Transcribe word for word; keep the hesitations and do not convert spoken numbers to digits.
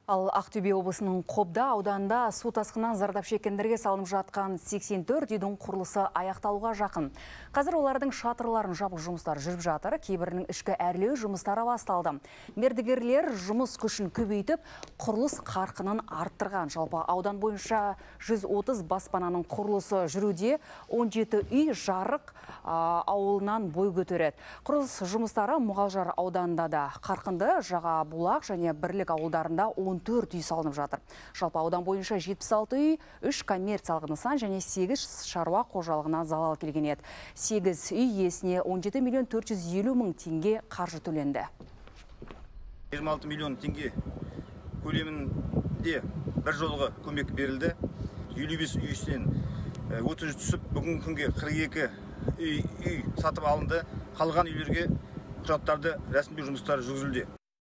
Ал Ақтөбе облысының Қобда ауданында су тасқынынан зардап шеккендерге салынып жатқан сексен төрт үйдің құрылысы аяқталуға жақын. Қазір олардың шатырларын жабу жұмыстары жүріп жатыр, кейбірінің ішкі әрлеу жұмыстары басталды. Мердігерлер жұмыс күшін көбейтіп, құрылыс қарқынын арттырған. Жалпы аудан бойынша жүз отыз баспананың құрылысы жүруде, он жеті үй жарық ауылынан бой көтереді. Құрылыс жұмыстары Мұғалжар ауданында да қарқынды, Жаға Бұлақ және Бірлік ауылдарында он төрт үй салынып жатыр. Жалпы аудан бойынша жетпіс алты үй, үш коммерциялық нысан және сегіз шаруа қожалығына залал келген еді. сегіз үй иесіне он жеті миллион төрт жүз елу мың теңге қаржы төленді. жиырма алты миллион теңге көлемінде бір жолғы көмек берілді. елу бес үй үстінен отыз түсіп, бүгінгі күнге қырық екі үй, үй сатып алынды. Қалған үйлерге құжаттарды рәсімдеу жұмыстары жүргізілді.